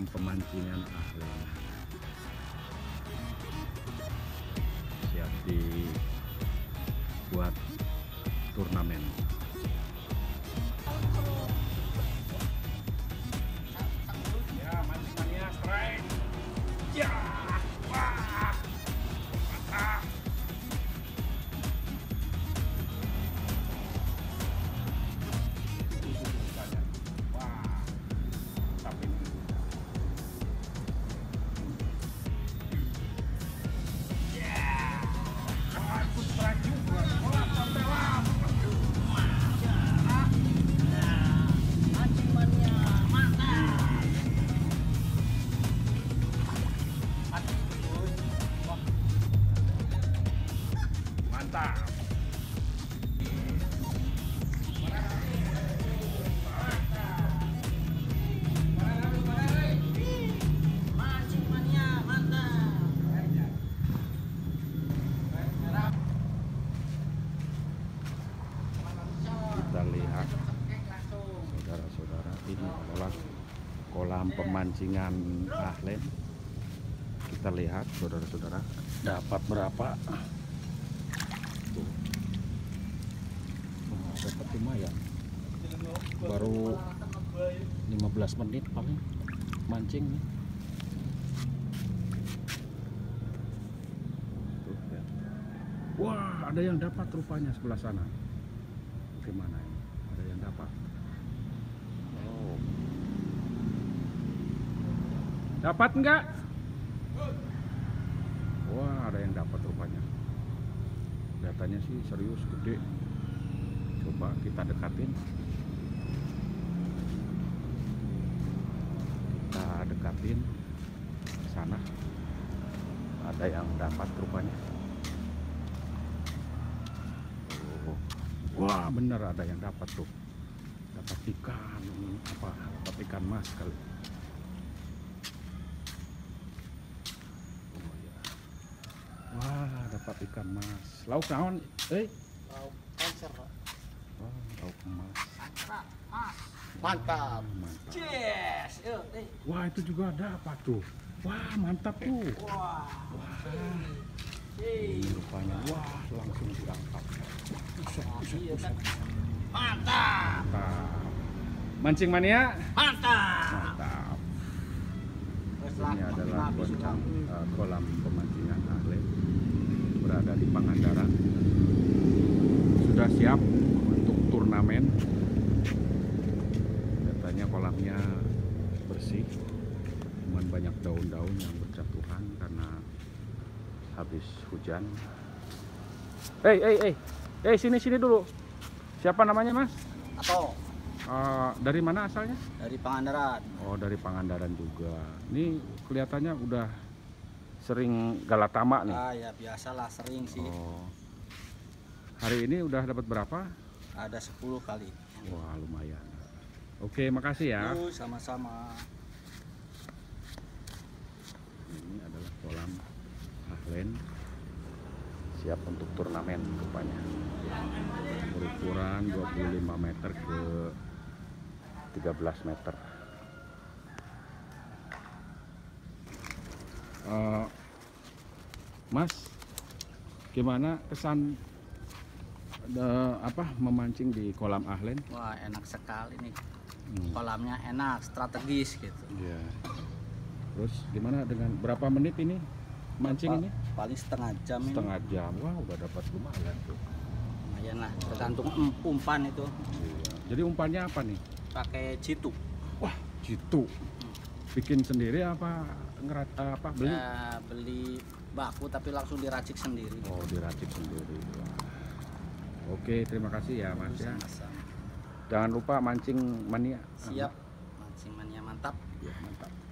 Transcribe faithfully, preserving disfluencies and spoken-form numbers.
pemancingan Ahlen. Siap dibuat turnamen. Ya, mancingannya strike. Ya, wah, mantap. Wah, tapi mantap. Mancing mania mantap. Kita lihat saudara-saudara, ini adalah kolam pemancingan Ahlen. Kita lihat saudara-saudara, dapat berapa tuh. Wah, dapat lumayan, baru lima belas menit paling mancing nih. Tuh, ya. Wah, ada yang dapat rupanya sebelah sana. Gimana ini? Ada yang dapat. Oh. Dapat enggak? Wah, ada yang dapat rupanya. Datanya sih serius gede. Coba kita dekatin. Kita dekatin ke sana. Ada yang dapat rupanya. Wah, bener ada yang dapat tuh. Dapat ikan apa? Dapat ikan mas kali. Oh, ya. Wah, dapat ikan mas. Lauk naon? Eh, Lauk konser. wah, lauk emas. Mantap. Mantap. Yes. Yuk, eh. Wah, itu juga dapat tuh. Wah, mantap tuh. Wah. Wah, Hey. ini rupanya. Wah, langsung diangkat. Buset, buset, Iya buset. kan. Mantap. Mantap. Mancing mania? Mantap. Mantap. Terus Ini lah, adalah habis kolam, udah. uh, kolam pemancingan Ahlen, berada di Pangandaran. Sudah siap untuk turnamen. Katanya kolamnya bersih, cuman banyak daun-daun yang berjatuhan karena habis hujan. Hei, hei, hei, hei, sini sini dulu. Siapa namanya, Mas? Atau Uh, dari mana asalnya? dari Pangandaran. Oh, dari Pangandaran juga. Ini kelihatannya udah sering galatama nih. Ah ya biasalah sering sih. Oh. Hari ini udah dapat berapa? Ada sepuluh kali. Wah, lumayan. Oke, makasih ya. Yuk, sama-sama. Ini adalah kolam Ahlen, siap untuk turnamen rupanya. Berukuran dua puluh lima meter ke tiga belas meter. Uh, Mas, gimana kesan uh, apa memancing di kolam Ahlen? Wah enak sekali nih. Hmm. Kolamnya enak, strategis gitu. Iya. Terus gimana dengan berapa menit ini mancing Pa- ini? Paling setengah jam ini. Setengah jam. Wah, udah dapat lumayan tuh. Lumayan lah, tergantung em- umpan itu. Iya. Jadi umpannya apa nih? Pakai jitu. Wah, jitu. Bikin sendiri apa ngerat eh, apa beli? Ya, beli baku tapi langsung diracik sendiri. Oh, diracik sendiri. Wah. Oke, terima kasih ya Mas ya. Sama-sama. Jangan lupa mancing mania. Siap. Mancing mania mantap. Ya, mantap.